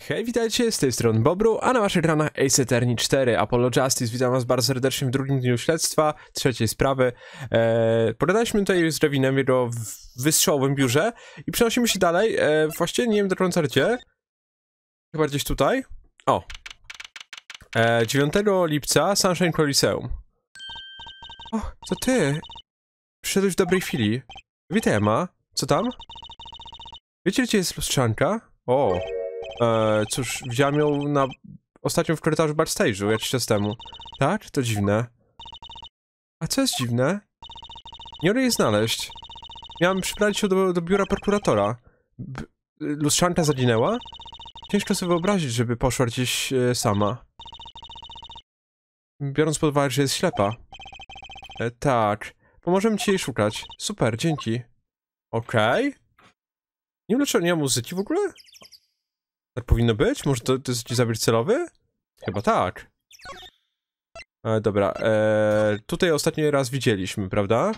Hej, witajcie, z tej strony Bobru, a na waszych ekranach Ace Attorney 4, Apollo Justice. Witam was bardzo serdecznie w drugim dniu śledztwa, trzeciej sprawy. Pogadaliśmy tutaj z Revinem w jego wystrzałowym biurze i przenosimy się dalej. Właściwie nie wiem do końca gdzie. Chyba gdzieś tutaj. O. 9 lipca, Sunshine Coliseum. O, to ty. Przyszedłeś w dobrej chwili. Witaj, Emma. Co tam? Wiecie, gdzie jest lustrzanka? O. Cóż, widziałem ją ostatnio w korytarzu backstage'u jakiś czas temu. Tak? To dziwne. A co jest dziwne? Nie mogę jej znaleźć. Miałem przybrać się do biura prokuratora. Lustrzanka zaginęła? Ciężko sobie wyobrazić, żeby poszła gdzieś sama. Biorąc pod uwagę, że jest ślepa. Tak. Pomożemy ci jej szukać. Super, dzięki. Okej. Nie wiem, dlaczego nie ma muzyki w ogóle? Tak powinno być? Może to jest zabieg celowy? Chyba tak. Dobra, tutaj ostatni raz widzieliśmy, prawda?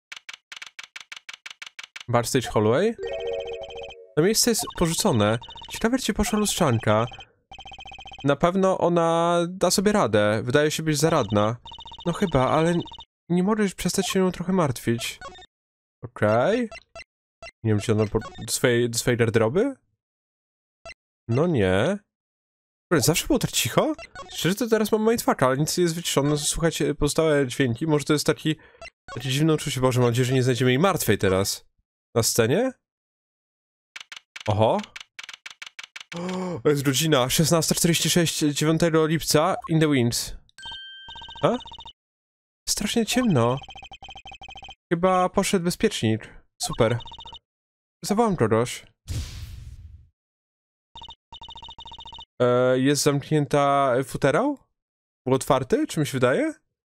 Backstage Hallway. To miejsce jest porzucone. Ciekawe, gdzie poszła lustrzanka. Na pewno ona da sobie radę. Wydaje się być zaradna. No chyba, ale nie możesz przestać się nią trochę martwić. Okej. Nie wiem, czy ona do swojej garderoby? No nie. Zawsze było tak cicho? Szczerze to teraz mam mindfucka, ale nic nie jest wyciszone. No, słuchajcie, pozostałe dźwięki. Może to jest takie dziwne uczucie. Boże, mam nadzieję, że nie znajdziemy jej martwej teraz. Na scenie? Oho. O, jest godzina 16:46, 9 lipca, in the winds. A? Strasznie ciemno. Chyba poszedł bezpiecznik. Super. Zawołam kogoś. Jest zamknięta futerał? Był otwarty? Czy mi się wydaje?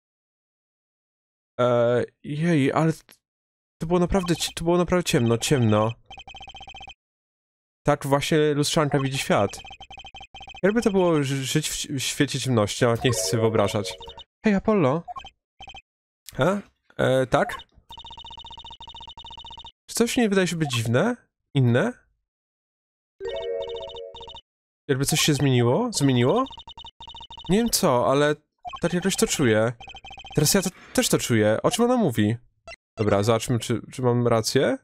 Jej, ale to było naprawdę ciemno. Tak właśnie lustrzanka widzi świat. Jakby to było żyć w świecie ciemności, nawet nie chcę sobie wyobrażać. Hej, Apollo. Tak? Czy coś nie wydaje się być dziwne? Inne? Jakby coś się zmieniło? Zmieniło? Nie wiem co, ale tak jakoś to czuję. Teraz ja też to czuję. O czym ona mówi? Dobra, zobaczmy, czy mam rację.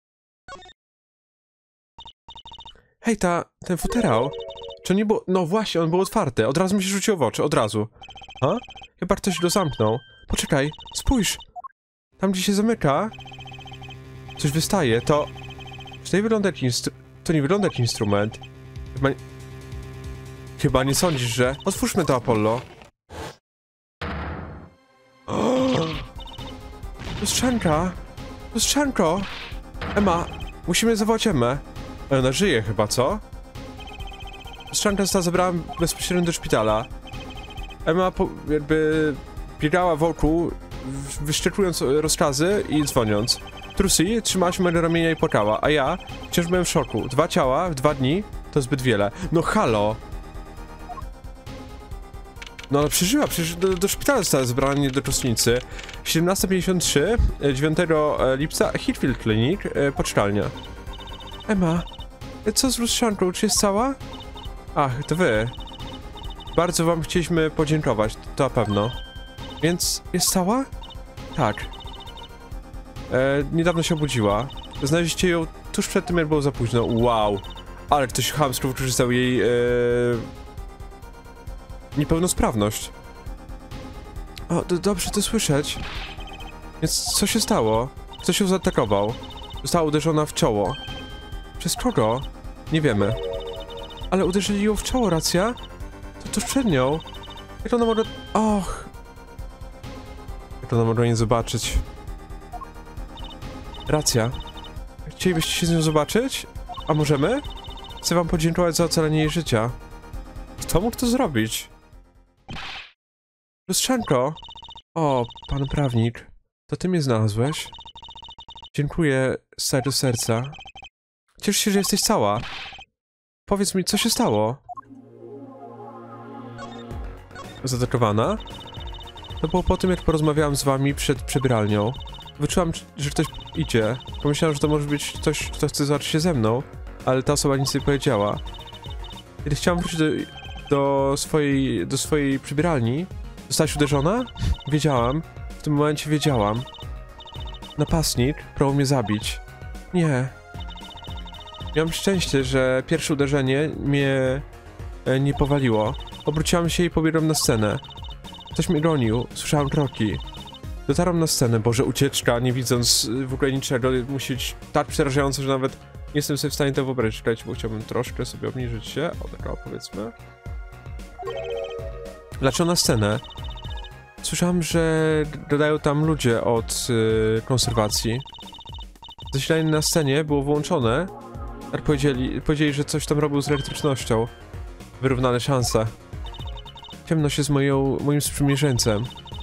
Hej, ten futerał. Czy on nie było... No właśnie, on był otwarty. Od razu mi się rzuciło w oczy, od razu. A? Chyba ktoś go zamknął. Poczekaj, spójrz. Tam, gdzie się zamyka... Coś wystaje, to... Czy to nie wygląda jak to nie wygląda jak instrument. Chyba nie sądzisz, że... Otwórzmy to, Apollo. Lustrzanka! Lustrzanko! Emma, musimy zawołać Emmę. Ona żyje chyba, co? Lustrzanka została zabrana bezpośrednio do szpitala. Emma jakby biegała wokół, wyszczekując rozkazy i dzwoniąc. Trucy trzymała się mojego ramienia i płakała, a ja wciąż byłem w szoku. 2 ciała w 2 dni to zbyt wiele. No halo! No ona przeżyła, przecież do szpitala została zabrana, nie do kostnicy. 17:53, 9 lipca, Heathfield Clinic, pocztalnia. Emma, co z lustrzanką? Czy jest cała? Ach, to wy. Bardzo wam chcieliśmy podziękować, to na pewno. Więc jest cała? Tak. Niedawno się obudziła. Znaleźliście ją tuż przed tym, jak było za późno. Wow. Ale ktoś chamsko wykorzystał jej niepełnosprawność. O, dobrze to słyszeć. Więc co się stało? Ktoś ją zaatakował. Została uderzona w czoło. Przez kogo? Nie wiemy. Ale uderzyli ją w czoło, racja? To tuż przed nią. Jak ona mogła... Och. Jak ona mogła nie zobaczyć? Racja. Chcielibyście się z nią zobaczyć? A możemy? Chcę wam podziękować za ocalenie jej życia. Kto mógł to zrobić? Lustrzanko! O, pan prawnik. To ty mnie znalazłeś? Dziękuję z całego serca. Cieszę się, że jesteś cała. Powiedz mi, co się stało? Zaatakowana? To było po tym, jak porozmawiałam z wami przed przebieralnią. Wyczułam, że ktoś idzie. Pomyślałam, że to może być ktoś, kto chce zobaczyć się ze mną, ale ta osoba nic nie powiedziała. Kiedy chciałam wrócić do swojej przybralni, zostałaś uderzona? Wiedziałam. W tym momencie wiedziałam. Napastnik próbował mnie zabić. Nie. Miałem szczęście, że pierwsze uderzenie mnie nie powaliło. Obróciłam się i pobiegłam na scenę. Ktoś mnie gonił, słyszałam kroki. Dotarłam na scenę, Boże, ucieczka, nie widząc w ogóle niczego. Musi być tak przerażające, że nawet nie jestem sobie w stanie to wyobrazić. Czekajcie, bo chciałbym troszkę sobie obniżyć się. O, tak, powiedzmy. Dlaczego na scenę? Słyszałam, że dodają tam ludzie od konserwacji. Zasilanie na scenie było włączone. Tak powiedzieli, że coś tam robił z elektrycznością. Wyrównane szanse. Ciemność jest moim sprzymierzeńcem.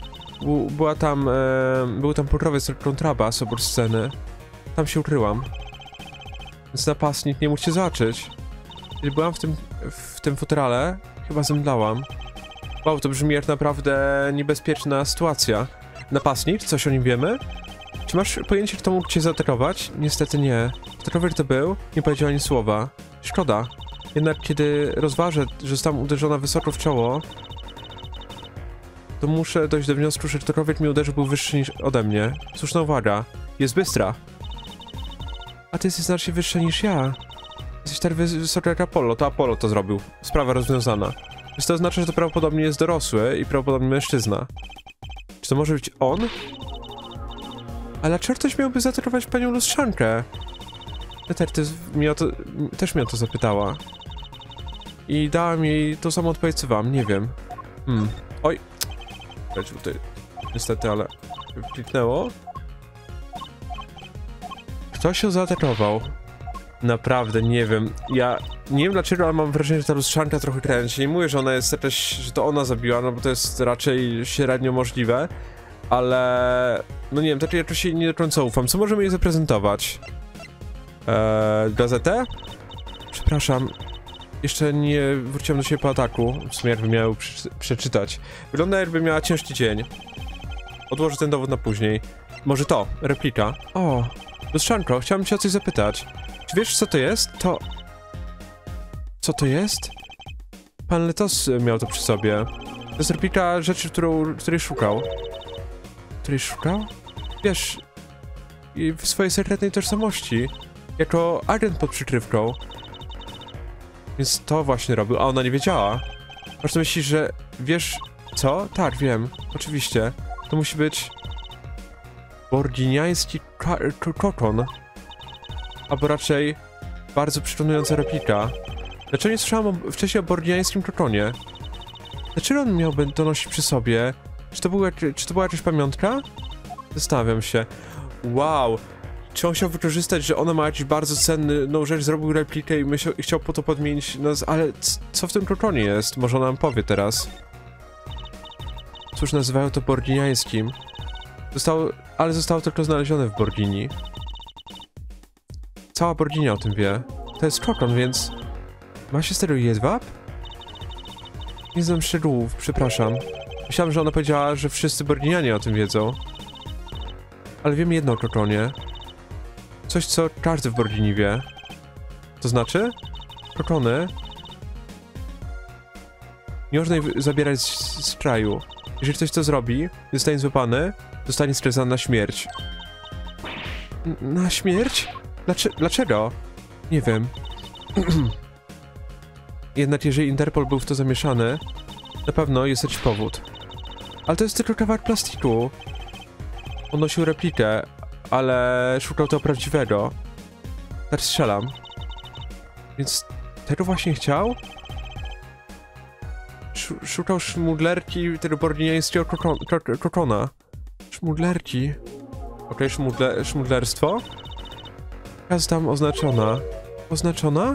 Był tam pokrowiec kontrabas obok sceny. Tam się ukryłam. Więc napastnik nie mógł się zobaczyć. Kiedy byłam w tym futrale, chyba zemdlałam. Wow, to brzmi jak naprawdę niebezpieczna sytuacja. Napastnik? Coś o nim wiemy? Czy masz pojęcie, kto mógł cię zaatakować? Niestety nie. Kto to był? Nie powiedział ani słowa. Szkoda. Jednak kiedy rozważę, że zostałam uderzona wysoko w czoło, to muszę dojść do wniosku, że ktokolwiek mnie uderzył był wyższy niż ode mnie. Słuszna uwaga. Jest bystra. A ty jesteś znacznie wyższa niż ja. Jesteś tak wysoka jak Apollo. To Apollo to zrobił. Sprawa rozwiązana. Więc to oznacza, że to prawdopodobnie jest dorosły i prawdopodobnie mężczyzna. Czy to może być on? Ale dlaczego ktoś miałby zaatakować panią lustrzankę? Peter, też mnie o to zapytała. I dałam jej tą samą odpowiedź co wam, nie wiem. Oj. Tutaj. Niestety, ale kliknęło. Kto się zaatakował? Naprawdę, nie wiem. Ja nie wiem dlaczego, ale mam wrażenie, że ta lustrzanka trochę kręci. Nie mówię, że ona jest jakaś, że to ona zabiła, no bo to jest raczej średnio możliwe. Ale... no nie wiem, tak jakoś się nie do końca ufam. Co możemy jej zaprezentować? Gazetę? Przepraszam. Jeszcze nie wróciłem do siebie po ataku. W sumie jakby miał przeczytać. Wygląda jakby miała ciężki dzień. Odłożę ten dowód na później. Może to, replika. O, lustrzanko, chciałem cię o coś zapytać. Czy wiesz, co to jest? Co to jest? Pan Letos miał to przy sobie. To jest replika rzeczy, której szukał. Której szukał? Wiesz, w swojej sekretnej tożsamości. Jako agent pod przykrywką. Więc to właśnie robił, a ona nie wiedziała. Masz na myśli, że wiesz co? Tak, wiem. Oczywiście. To musi być... borginiański kokon. Albo raczej bardzo przekonująca replika. Dlaczego nie słyszałam wcześniej o borginiańskim kokonie? Dlaczego on miałby to nosić przy sobie? Czy to była jakaś pamiątka? Zastanawiam się. Wow! Czy on chciał wykorzystać, że ona ma jakiś bardzo cenny rzecz, zrobił replikę i chciał po to podmienić nas, ale co w tym kokonie jest? Może ona nam powie teraz. Cóż, nazywają to borginiańskim. Zostało tylko znalezione w Borginii. Cała Borginia o tym wie. To jest kokon, więc... ma się z tego jedwab? Nie znam szczegółów, przepraszam. Myślałem, że ona powiedziała, że wszyscy Borginianie o tym wiedzą. Ale wiem jedno o kokonie. Coś, co każdy w Borginii wie. To znaczy? Kokony nie można ich zabierać z kraju. Jeżeli ktoś to zrobi, zostanie złapany, zostanie skazany na śmierć. Na śmierć? Dlaczego? Nie wiem. Jednak jeżeli Interpol był w to zamieszany, na pewno jest jakiś powód. Ale to jest tylko kawałek plastiku. On nosił replikę, ale szukał tego prawdziwego. Tak strzelam. Więc tego właśnie chciał? Szukał szmuglerki tego borginiańskiego kokona. Szmuglerki. Okej, szmuglerstwo. Jaka tam oznaczona. Oznaczona?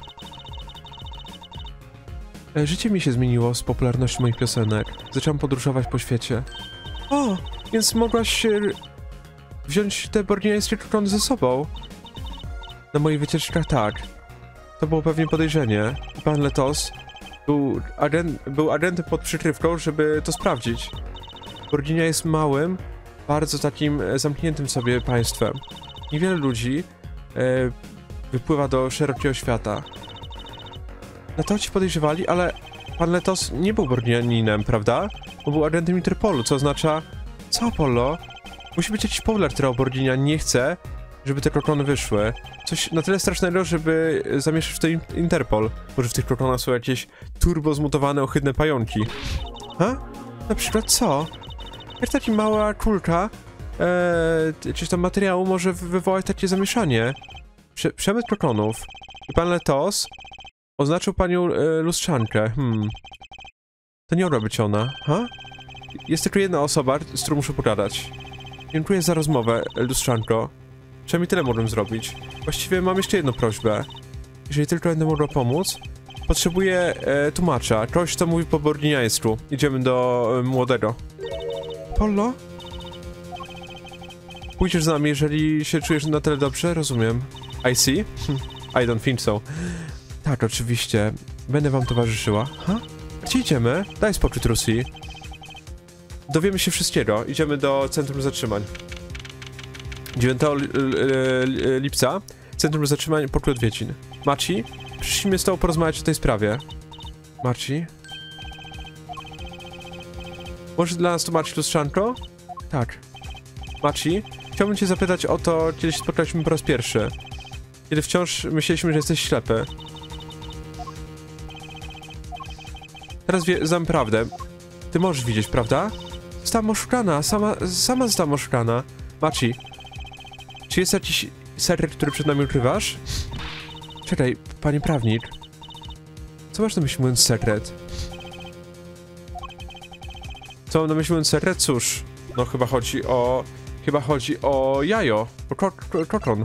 Życie mi się zmieniło z popularnością moich piosenek. Zacząłem podróżować po świecie. O, więc mogłaś wziąć te borginiańskie kokony ze sobą. Na moich wycieczkach tak. To było pewnie podejrzenie. Pan Letos był agentem pod przykrywką, żeby to sprawdzić. Borginia jest małym, bardzo takim zamkniętym sobie państwem. Niewiele ludzi wypływa do szerokiego świata. Na to ci podejrzewali, ale pan Letos nie był Borgianinem, prawda? Bo był agentem Interpolu, co oznacza... Co, Apollo? Musi być jakiś powód, który Borginia nie chce, żeby te krokony wyszły. Coś na tyle strasznego, żeby zamieszać w to Interpol. Może w tych krokonach są jakieś turbo zmutowane, ohydne pająki. Ha? Na przykład co? Jak taka mała kulka, czy tam materiału może wywołać takie zamieszanie. Przemyt krokonów. I pan Letos oznaczył panią lustrzankę. To nie mogła być ona, ha? Jest tylko jedna osoba, z którą muszę pogadać. Dziękuję za rozmowę, lustrzanko. Przynajmniej tyle mogłem zrobić. Właściwie mam jeszcze jedną prośbę. Jeżeli tylko będę mogła pomóc, potrzebuję tłumacza. Ktoś, kto mówi po borginiańsku. Idziemy do młodego. Apollo? Pójdziesz z nami, jeżeli się czujesz na tyle dobrze? Rozumiem. I see? I don't think so. Tak, oczywiście. Będę wam towarzyszyła. Ha? Gdzie idziemy? Daj spokój, Trucy. Dowiemy się wszystkiego. Idziemy do centrum zatrzymań. 9 lipca. Centrum zatrzymań, pokój odwiedzin. Maci, przyszliśmy z tobą porozmawiać o tej sprawie. Maci? Możesz dla nas tłumaczyć, lustrzanko? Tak. Maci, chciałbym cię zapytać o to, kiedy się spotkaliśmy po raz pierwszy. Kiedy wciąż myśleliśmy, że jesteś ślepy. Teraz znam prawdę. Ty możesz widzieć, prawda? Zostałam oszukana, sama zostałam oszukana. Maci, czy jest jakiś sekret, który przed nami ukrywasz? Czekaj, panie prawnik. Co masz na myśli, mówiąc sekret? Co mam na myśli, mówiąc sekret? Cóż, no chyba chodzi o jajo, o kokon.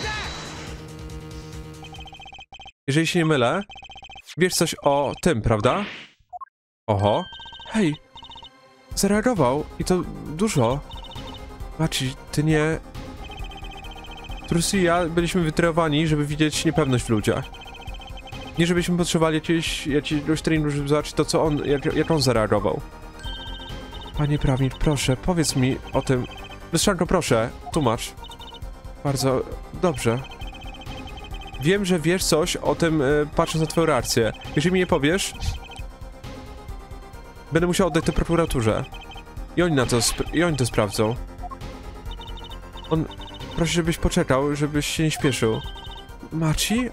Jeżeli się nie mylę, wiesz coś o tym, prawda? Oho. Hej! Zareagował i to dużo. Maci, ty nie... Trucy i ja byliśmy wytrenowani, żeby widzieć niepewność w ludziach. Nie żebyśmy potrzebowali jakiegoś treningu, żeby zobaczyć to, co on, jak on zareagował. Panie prawnik, proszę, powiedz mi o tym. Lustrzanko, proszę, tłumacz. Bardzo dobrze. Wiem, że wiesz coś o tym, patrząc na twoją reakcję. Jeżeli mi nie powiesz, będę musiał oddać to prokuraturze. I oni to sprawdzą. Proszę, żebyś poczekał, żebyś się nie śpieszył. Maci?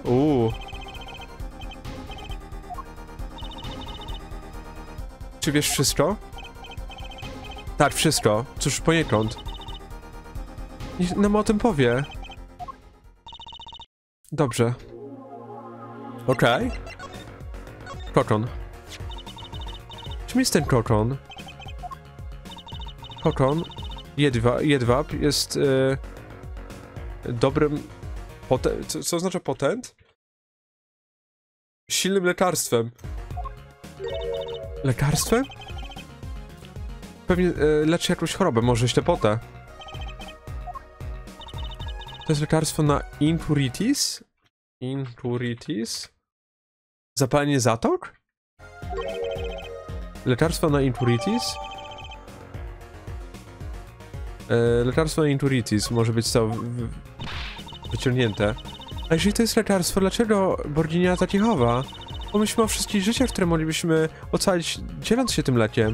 Czy wiesz wszystko? Tak, wszystko. Cóż, poniekąd. Niech nam o tym powie. Dobrze. Okej. Kokon. Czym jest ten kokon? Kokon, jedwab jest dobrym... Co oznacza potent? Silnym lekarstwem. Lekarstwem? Pewnie leczy jakąś chorobę, może ślepotę. To jest lekarstwo na inturitis? Inturitis? Zapalenie zatok? Lekarstwo na inturitis? Lekarstwo na inturitis może być całe wyciągnięte. A jeżeli to jest lekarstwo, dlaczego Borginia takie chowa? Pomyślmy o wszystkich życiach, które moglibyśmy ocalić, dzieląc się tym lekiem.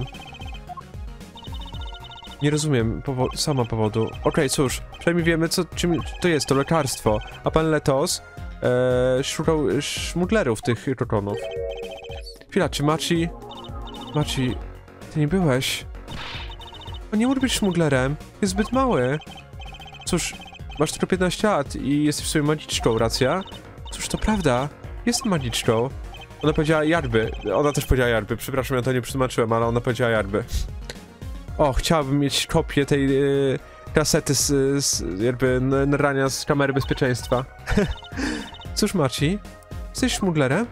Nie rozumiem sama powodu. Okej, cóż, przynajmniej wiemy, czym to jest, to lekarstwo. A pan Letos szukał szmuglerów tych kokonów. Chwila, czy Maci, ty nie byłeś? On nie mógł być szmuglerem, jest zbyt mały. Cóż, masz tylko 15 lat i jesteś sobie magiczką, racja? Cóż, to prawda, jestem magiczką. Ona powiedziała jarby, ona też powiedziała jarby, przepraszam, ja to nie przetłumaczyłem, ale ona powiedziała jarby. O, chciałabym mieć kopię tej kasety jakby nagrania z kamery bezpieczeństwa. Cóż, Maci, jesteś szmuglerem?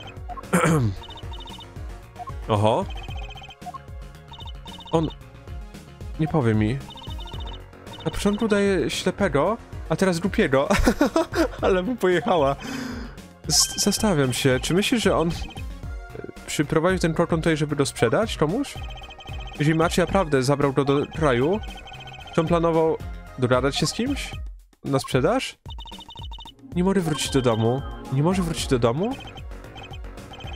Oho. On nie powie mi. Na początku daje ślepego, a teraz głupiego. Ale mu pojechała. Zastanawiam się, czy myślisz, że on przyprowadził ten kokon tutaj, żeby go sprzedać komuś? Jeżeli Maci naprawdę zabrał go do kraju, czy on planował dogadać się z kimś? Na sprzedaż? Nie może wrócić do domu. Nie może wrócić do domu?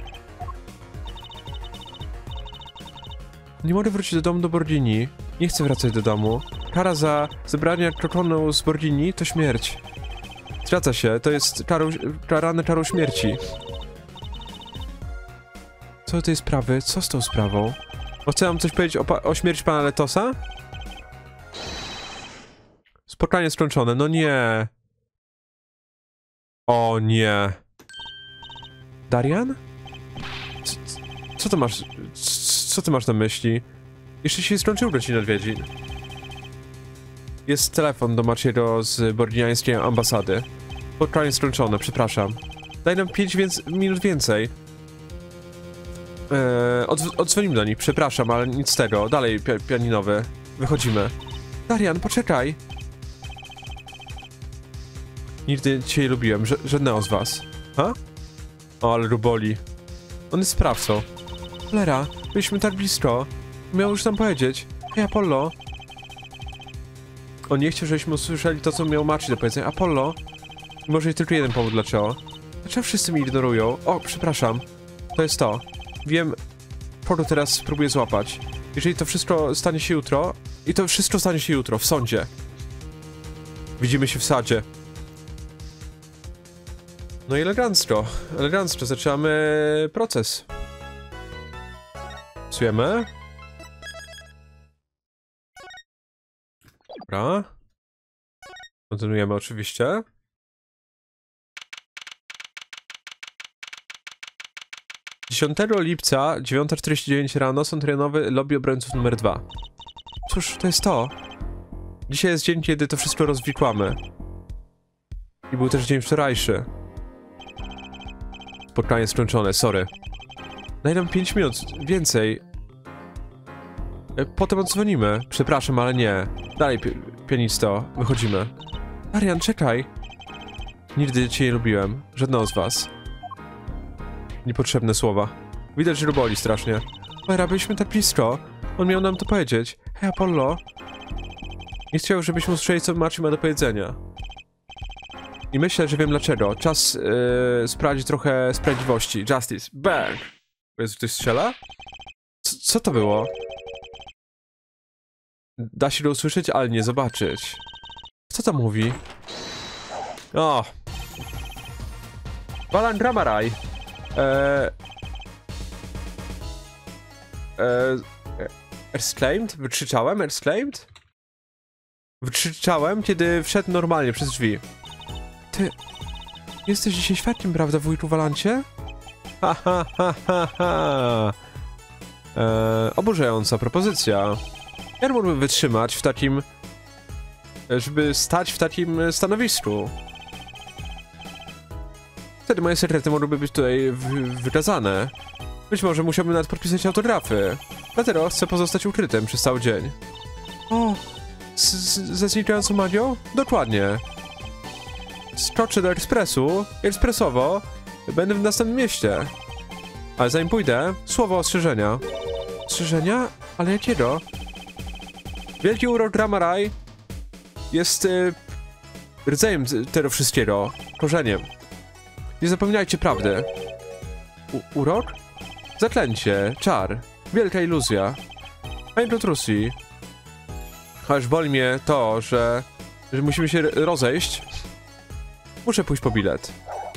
Nie mogę wrócić do domu do Bordini. Nie chcę wracać do domu. Kara za zebranie krokonu z Bordini to śmierć. Zgadza się, to jest karane czarą śmierci. Co do tej sprawy? Co z tą sprawą? Bo chcę wam coś powiedzieć o śmierci pana Letosa? Spotkanie skończone, no nie. O nie. Darian? Co to masz? Co ty masz na myśli? Jeszcze się skończył do ci nadwiedzin. Jest telefon do Maciego z bordiniańskiej ambasady. Spotkanie skończone, przepraszam. Daj nam 5 minut więcej. Odzwonimy do nich, przepraszam, ale nic z tego. Dalej, pianinowy. Wychodzimy. Darian, poczekaj. Nigdy cię nie lubiłem, żadnego z was. Ha? O, ale ruboli. On jest sprawcą. Cholera, byliśmy tak blisko. Miał już nam powiedzieć. Hej, Apollo. On nie chciał, żebyśmy usłyszeli to, co miał Maci do powiedzenia. Apollo. Może jest tylko jeden powód, dlaczego. Dlaczego wszyscy mnie ignorują? O, przepraszam. To jest to. Wiem, kogo teraz spróbuję złapać. Jeżeli to wszystko stanie się jutro... I to wszystko stanie się jutro, w sądzie. Widzimy się w sadzie. No i elegancko. Elegancko. Zaczynamy proces. Psujemy. Dobra. Kontynuujemy oczywiście. Dziesiątego lipca, 9:49 rano, sąd rejonowy, lobby obrońców numer 2. Cóż, to jest to. Dzisiaj jest dzień, kiedy to wszystko rozwikłamy. I był też dzień wczorajszy. Spotkanie skończone, sorry. Daj nam 5 minut, więcej. Potem odzwonimy. Przepraszam, ale nie. Dalej, pianisto, wychodzimy. Darian, czekaj. Nigdy cię nie lubiłem. Żadnego z was. Niepotrzebne słowa. Widać, że go boli strasznie. Mera, byliśmy tak blisko. On miał nam to powiedzieć. Hej, Apollo. Nie chciał, żebyśmy usłyszeli, co Maci ma do powiedzenia. I myślę, że wiem dlaczego. Czas sprawdzić trochę sprawiedliwości. Justice. Bang! Jezu, ktoś strzela? Co to było? Da się go usłyszeć, ale nie zobaczyć. Co to mówi? O! Balan Dramaraj! Exclaimed? Wykrzyczałem? Exclaimed? Wykrzyczałem, kiedy wszedł normalnie przez drzwi. Ty... Jesteś dzisiaj świadkiem, prawda, wujku Walancie? Ha, ha, ha, ha, ha. Oburzająca propozycja. Ja mógłbym wytrzymać w takim... żeby stać w takim stanowisku. Wtedy moje sekrety mogłyby być tutaj wykazane. Być może musiałbym nawet podpisać autografy. Dlatego chcę pozostać ukrytym przez cały dzień. O! Ze znikającą magią? Dokładnie. Skoczę do ekspresu, ekspresowo, będę w następnym mieście. Ale zanim pójdę, słowo ostrzeżenia. Ostrzeżenia? Ale jakiego? Wielki urok Dramaraj jest rdzeniem tego wszystkiego, korzeniem. Nie zapominajcie prawdy. Urok? Zaklęcie, czar, wielka iluzja. Panie Petrusi, chociaż boli mnie to, że musimy się rozejść. Muszę pójść po bilet.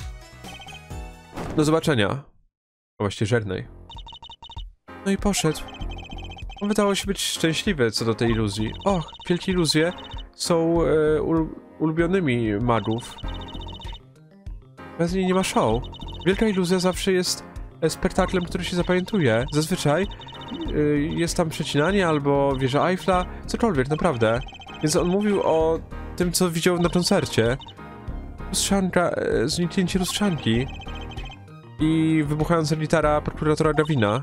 Do zobaczenia. O, właściwie żadnej. No i poszedł. On wydawał się być szczęśliwy co do tej iluzji. Och, wielkie iluzje są ulubionymi magów. Bez niej nie ma show. Wielka iluzja zawsze jest spektaklem, który się zapamiętuje. Zazwyczaj jest tam przecinanie albo wieża Eiffla, cokolwiek, naprawdę. Więc on mówił o tym, co widział na koncercie. Lustrzanka, zniknięcie lustrzanki i wybuchająca gitara prokuratora Gavina.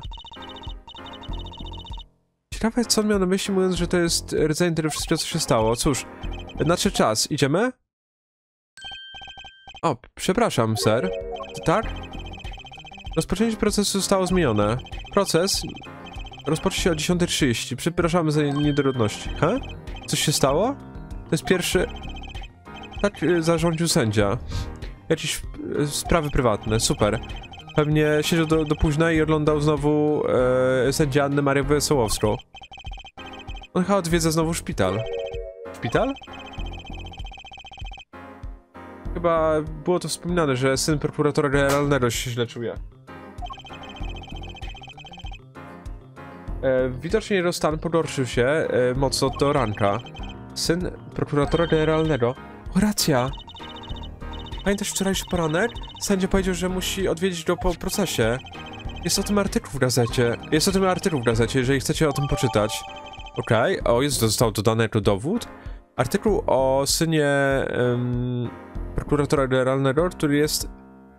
Ciekawe, co on miał na myśli, mówiąc, że to jest rdzeń tego wszystkiego, co się stało. Cóż, nadszedł czas. Idziemy? O, przepraszam, ser. Tak? Rozpoczęcie procesu zostało zmienione. Proces rozpocznie się o 10:30. Przepraszamy za niedogodności. He? Coś się stało? To jest pierwszy... Tak zarządził sędzia. Jakieś sprawy prywatne, super. Pewnie siedział do późna i oglądał znowu sędzia Annę Marię Wesołowską. On chyba odwiedza znowu szpital. Szpital? Chyba było to wspominane, że syn prokuratora generalnego się źle czuje. Widocznie jego stan pogorszył się mocno do ranka. Syn prokuratora generalnego. O, racja! Pamiętasz wczorajszy poranek? Sędzia powiedział, że musi odwiedzić go po procesie. Jest o tym artykuł w gazecie. Jeżeli chcecie o tym poczytać. Okej, o, został dodany jako dowód. Artykuł o synie prokuratora generalnego, który jest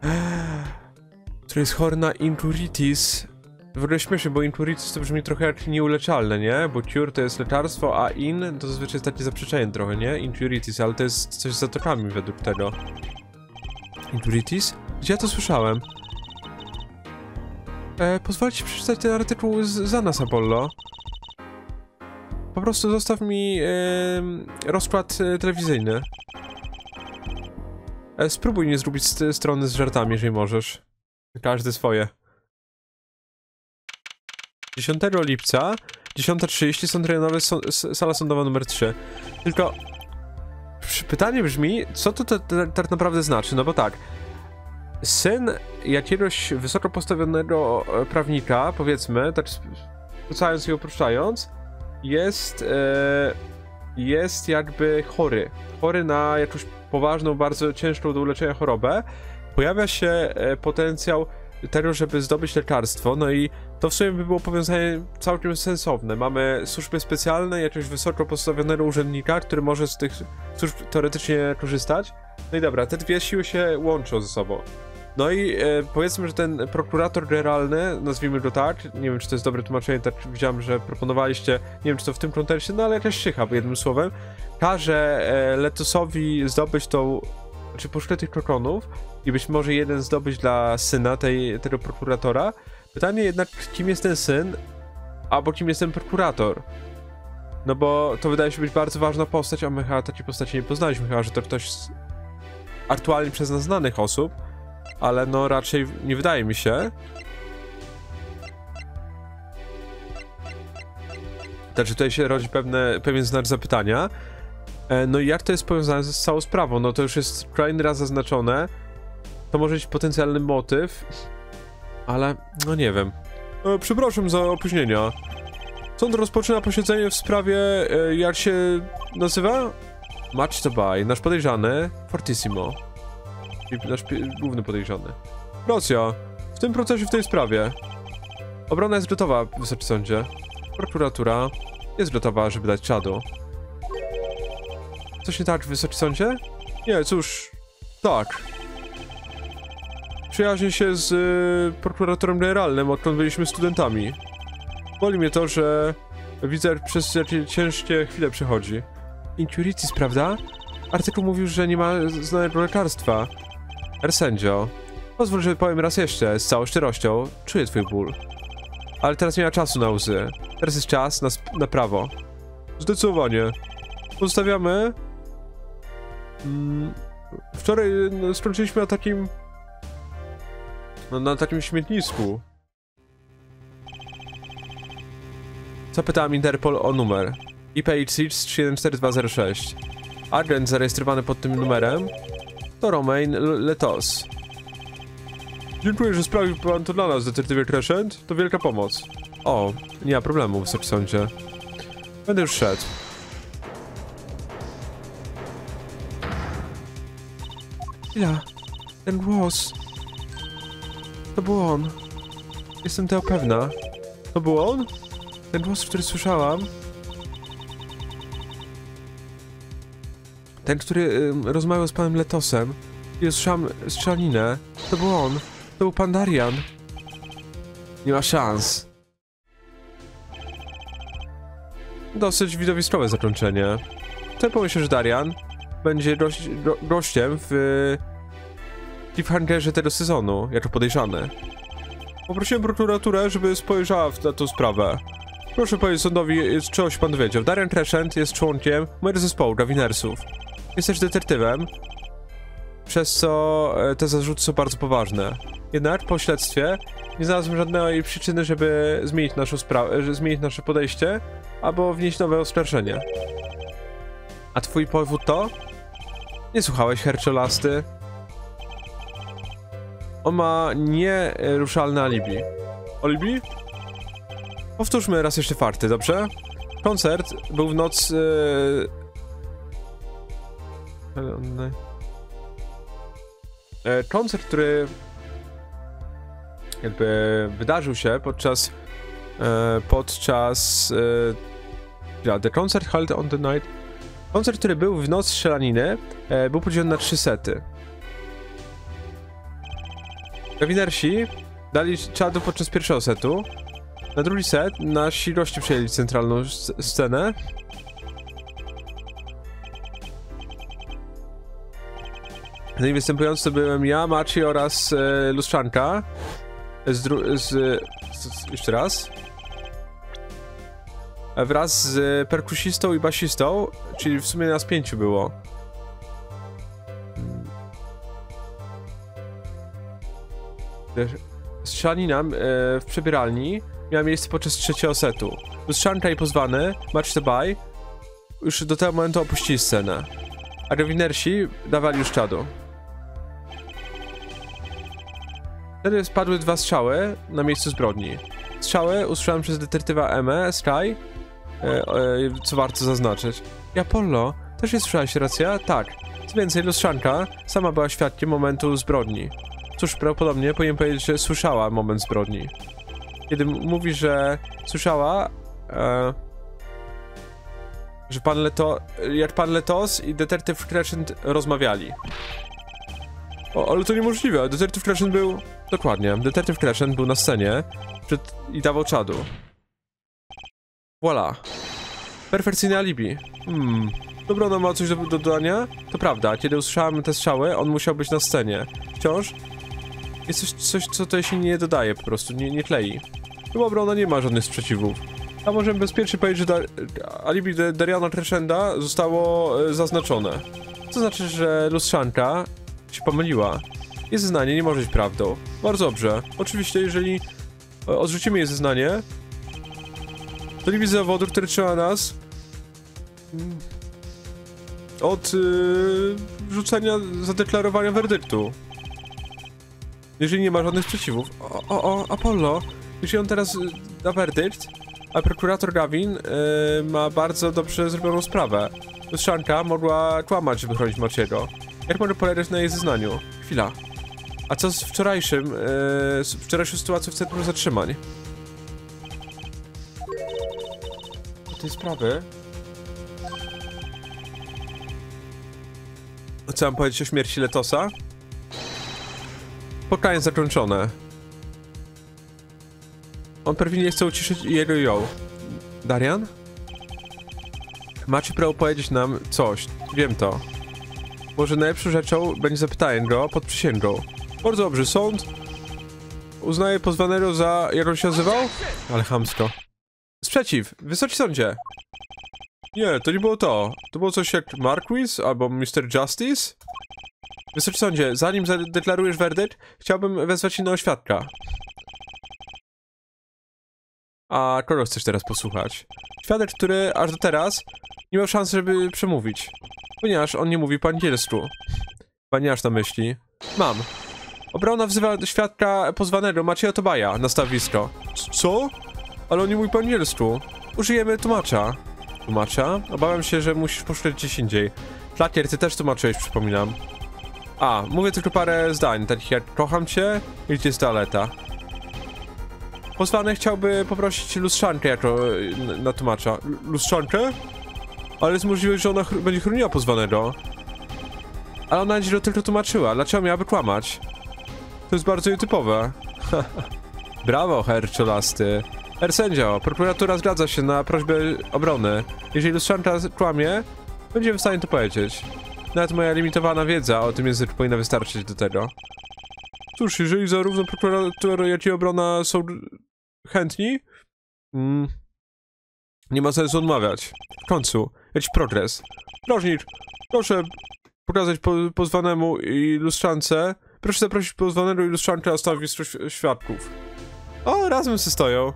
chory na injuritis. W ogóle śmiesznie, bo injuritis to brzmi trochę jak nieuleczalne, nie? Bo cure to jest lekarstwo, a to zazwyczaj jest takie zaprzeczenie trochę, nie? Injuritis, ale to jest coś z zatokami według tego. Injuritis? Gdzie ja to słyszałem? Pozwólcie przeczytać ten artykuł za nas, Apollo. Po prostu zostaw mi rozkład telewizyjny. Spróbuj nie zrobić strony z żartami, jeżeli możesz. Każdy swoje. 10 lipca, 10:30, Sąd Rejonowy, sala sądowa numer 3. Tylko pytanie brzmi, co to tak naprawdę znaczy? No bo tak, syn jakiegoś wysoko postawionego prawnika, powiedzmy, tak rzucając i opuszczając, jest jakby chory. Chory na jakąś poważną, bardzo ciężką do uleczenia chorobę. Pojawia się potencjał tego, żeby zdobyć lekarstwo, no i to w sumie by było powiązanie całkiem sensowne. Mamy służby specjalne, jakiegoś wysoko postawionego urzędnika, który może z tych służb teoretycznie korzystać. No i dobra, te dwie siły się łączą ze sobą. No i powiedzmy, że ten prokurator generalny, nazwijmy go tak, nie wiem, czy to jest dobre tłumaczenie, tak widziałem, że proponowaliście, nie wiem, czy to w tym kontekście, no ale jakaś szycha, jednym słowem, każe Letosowi zdobyć tą, czy poszukać tych krokonów i być może jeden zdobyć dla syna tego prokuratora. Pytanie jednak, kim jest ten syn, albo kim jest ten prokurator? No bo to wydaje się być bardzo ważna postać, a my chyba takiej postaci nie poznaliśmy, chyba, że to ktoś z aktualnie przez nas znanych osób, ale no raczej nie wydaje mi się. Znaczy tutaj się rodzi pewien znak zapytania. No i jak to jest powiązane z całą sprawą? No to już jest kolejny raz zaznaczone. To może być potencjalny motyw, ale no nie wiem. Przepraszam za opóźnienia. Sąd rozpoczyna posiedzenie w sprawie, jak się nazywa? Match to buy. Nasz podejrzany, Fortissimo. Nasz główny podejrzany. Rosja. W tym procesie, w tej sprawie. Obrona jest gotowa, Wysoki Sądzie. Prokuratura jest gotowa, żeby dać czadu. Coś nie tak, Wysoki Sądzie? Nie, cóż, tak. Przyjaźnię się z prokuratorem generalnym, odkąd byliśmy studentami. Boli mnie to, że widzę, przez jakie ciężkie chwile przechodzi. Injuritis, prawda? Artykuł mówił, że nie ma znanego lekarstwa. Sędzio, pozwól, że powiem raz jeszcze, z całą szczerością, czuję twój ból. Ale teraz nie ma czasu na łzy. Teraz jest czas na prawo. Zdecydowanie. Pozostawiamy. Wczoraj skończyliśmy na takim śmietnisku. Zapytałem Interpol o numer. IPX 314206. Agent zarejestrowany pod tym numerem to Romain Letos. Dziękuję, że sprawił pan to dla nas, detektywie Crescent. To wielka pomoc. O, nie ma problemu, Wysoki Sądzie. Będę już szedł. Chwila. Ten głos. To był on. Jestem tego pewna. To był on? Ten głos, który słyszałam. Ten, który rozmawiał z panem Letosem i usłyszałam strzelaninę. To był on. To był pan Darian. Nie ma szans. Dosyć widowiskowe zakończenie. Chcę pomyśleć, że Darian będzie gościem w cliffhangerze tego sezonu, jako podejrzany. Poprosiłem prokuraturę, żeby spojrzała na tą sprawę. Proszę powiedzieć sądowi, czy coś pan wiedział. Darian Crescent jest członkiem mojego zespołu Gavinersów. Jest też detektywem. przez co te zarzuty są bardzo poważne. Jednak po śledztwie nie znalazłem żadnej przyczyny, żeby zmienić naszą sprawę, zmienić nasze podejście, albo wnieść nowe oskarżenie. A twój powód to? Nie słuchałeś herczolasty? On ma nieruszalne alibi. Alibi? Powtórzmy raz jeszcze fakty, dobrze? Koncert był w noc... koncert, który jakby wydarzył się podczas the concert held on the night. Koncert, który był w noc strzelaniny, był podzielony na 3 sety. Gawinersi dali czadu podczas pierwszego setu. Na drugi set nasi goście przejęli centralną scenę. No i występujący to byłem ja, Maci oraz Lustrzanka. Jeszcze raz. Wraz z perkusistą i basistą, czyli w sumie nas 5 było. Strzelanina w przebieralni miała miejsce podczas 3. setu. Lustrzanka i pozwany, Maci to Baj, już do tego momentu opuścili scenę. A gawinersi dawali już czadu. Wtedy spadły 2 strzały na miejscu zbrodni. Strzały usłyszałem przez detektywa Emmę, Sky, co warto zaznaczyć. I Apollo, też nie słyszałeś, racja? Tak. Co więcej, Lustrzanka sama była świadkiem momentu zbrodni. Cóż, prawdopodobnie powinien powiedzieć, że słyszała moment zbrodni. Kiedy mówi, że słyszała, że jak pan Letos i detektyw Crescent rozmawiali. O, ale to niemożliwe. Detektyw Crescent był... Dokładnie. Detektyw Crescent był na scenie i dawał czadu. Voilà. Perfekcyjne alibi. Dobra, ona ma coś do dodania? To prawda. Kiedy usłyszałem te strzały, on musiał być na scenie. Wciąż jest coś co tutaj się nie dodaje po prostu. Nie klei. Chyba ona nie ma żadnych sprzeciwów. A możemy bezpiecznie powiedzieć, że alibi Dariana Crescenta zostało zaznaczone. To znaczy, że Lustrzanka się pomyliła. Jej zeznanie nie może być prawdą. Bardzo dobrze. Oczywiście, jeżeli odrzucimy jej zeznanie, to nie widzę zawodu, który trzyma nas od rzucenia, zadeklarowania werdyktu. Jeżeli nie ma żadnych sprzeciwów. Apollo, jeśli on teraz da werdykt, a prokurator Gavin ma bardzo dobrze zrobioną sprawę. Lustrzanka mogła kłamać, żeby chronić Maciego. Jak może polegać na jej zeznaniu? Chwila. A co z wczorajszą sytuacją w centrum zatrzymań? Do tej sprawy... Co mam powiedzieć o śmierci Letosa? Spotkanie zakończone. On pewnie chce uciszyć jego i ją. Darian? Macie prawo powiedzieć nam coś. Wiem to. Może najlepszą rzeczą będzie zapytanie go pod przysięgą. Bardzo dobrze, sąd uznaje pozwanego za... jak on się nazywał? Ale chamsko. Sprzeciw! Wysoki sądzie! Nie, to nie było to. To było coś jak Marquis albo Mr. Justice? Wysoki sądzie, zanim zadeklarujesz werdykt, chciałbym wezwać innego świadka. A kogo chcesz teraz posłuchać? Świadek, który aż do teraz nie miał szansy, żeby przemówić. Ponieważ on nie mówi po angielsku. Pani aż na myśli. Mam. Obrona wzywa świadka pozwanego Macieja Tobaja na stanowisko. Co? Ale on nie mówi po angielsku. Użyjemy tłumacza. Tłumacza? Obawiam się, że musisz poszukać gdzieś indziej. Flakier, ty też tłumaczyłeś, przypominam. A, mówię tylko parę zdań, takich jak kocham cię i gdzie jest toaleta. Pozwany chciałby poprosić Lustrzankę jako na tłumacza. Lustrzankę? Ale jest możliwość, że ona będzie chroniła pozwanego. Ale ona będzie tylko tłumaczyła. Dlaczego miałaby kłamać? To jest bardzo nietypowe. Brawo, herr Czolasty. Herr sędzio, prokuratura zgadza się na prośbę obrony. Jeżeli Lustrzanka kłamie, będziemy w stanie to powiedzieć. Nawet moja limitowana wiedza o tym języku powinna wystarczyć do tego. Cóż, jeżeli zarówno prokuratura, jak i obrona są chętni, nie ma sensu odmawiać. W końcu, jakiś progres. Drożnik, proszę pokazać pozwanemu i lustrzance. Proszę zaprosić pozwanego i lustrzankę na stanowisko świadków. O, razem się stoją.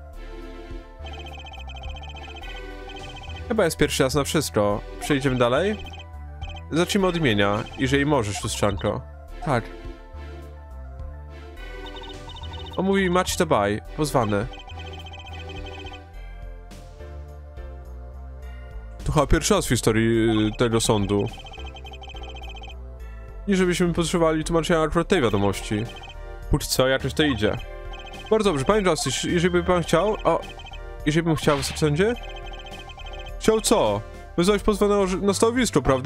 Chyba jest pierwszy raz na wszystko. Przejdziemy dalej. Zacznijmy od imienia, jeżeli możesz, lustrzanko. Tak. On mówi Maci Tabaj, pozwany. To chyba pierwszy raz w historii tego sądu. Nie żebyśmy potrzebowali tłumaczenia akurat tej wiadomości. Póki co, jakoś to idzie. Bardzo dobrze, panie Justice, jeżeli by pan chciał... O, jeżeli bym chciał, Wysoki Sądzie? Chciał co? Wezwać pozwanego na stanowisko, prawda?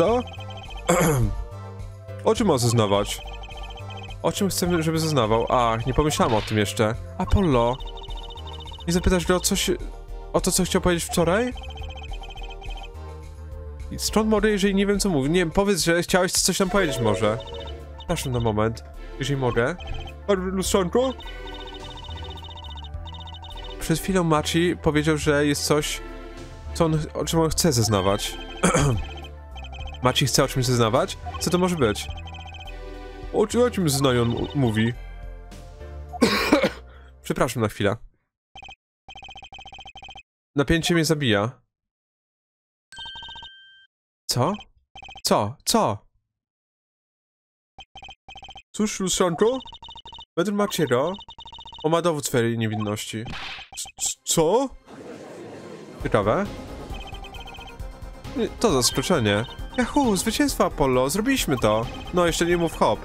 O czym ma zeznawać? O czym chcemy, żeby zeznawał? Ach, nie pomyślałem o tym jeszcze. Apollo! Nie zapytasz go o to, co chciał powiedzieć wczoraj? Skąd mogę, jeżeli nie wiem, co mówi? Nie wiem, powiedz, że chciałeś coś tam powiedzieć może. Proszę na moment, jeżeli mogę. Lustrzanko? Przed chwilą Maci powiedział, że jest coś, o czym on chce zeznawać. Maci chce o czymś zeznawać? Co to może być? O czym zeznaje on mówi? Przepraszam na chwilę. Napięcie mnie zabija. Co? Co? Cóż, lustrzanko? Według Maciego on ma dowód swojej niewinności. Co? Ciekawe. To zaskoczenie. Yahoo, zwycięstwo Apollo, zrobiliśmy to. No, jeszcze nie mów hop.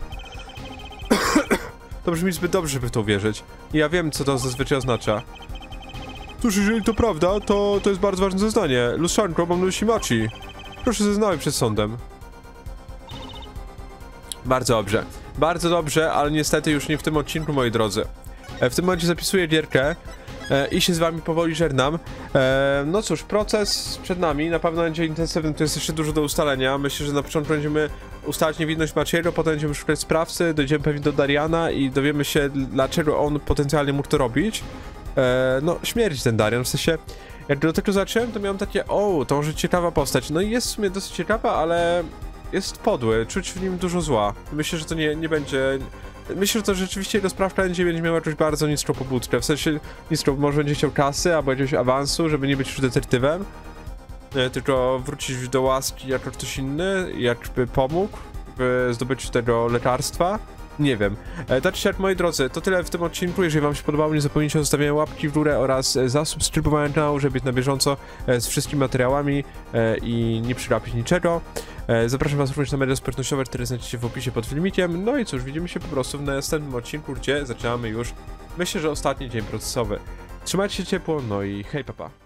To brzmi zbyt dobrze, żeby w to uwierzyć. I ja wiem, co to zazwyczaj oznacza. Cóż, jeżeli to prawda, to jest bardzo ważne zeznanie. Lustrzanko, mam na myśli Maci. Proszę zeznać przed sądem. Bardzo dobrze, ale niestety już nie w tym odcinku, moi drodzy. W tym momencie zapisuję gierkę i się z wami powoli żegnam. No cóż, proces przed nami, na pewno będzie intensywny, to jest jeszcze dużo do ustalenia. Myślę, że na początku będziemy ustalać niewinność Maciego, potem będziemy szukać sprawcy, dojdziemy pewnie do Dariana i dowiemy się, dlaczego on potencjalnie mógł to robić. No, śmierć ten Darian, w sensie, jak do tego zacząłem, to miałem takie, to może ciekawa postać. No i jest w sumie dosyć ciekawa, ale jest podły, czuć w nim dużo zła. Myślę, że to nie będzie... Myślę, że to rzeczywiście jego sprawka będzie miała jakąś bardzo niską pobudkę, w sensie niską, może będzie chciał kasy albo jakiegoś awansu, żeby nie być już detektywem, tylko wrócić do łaski jako ktoś inny, jakby pomógł w zdobyciu tego lekarstwa. Nie wiem. Tak czy siak, moi drodzy, to tyle w tym odcinku. Jeżeli wam się podobało, nie zapomnijcie o zostawieniu łapki w górę oraz zasubskrybowania kanału, żeby być na bieżąco z wszystkimi materiałami i nie przegapić niczego. Zapraszam was również na media społecznościowe, które znajdziecie w opisie pod filmikiem. No i cóż, widzimy się po prostu w następnym odcinku, gdzie zaczynamy już, myślę, że ostatni dzień procesowy. Trzymajcie się ciepło, no i hej, papa.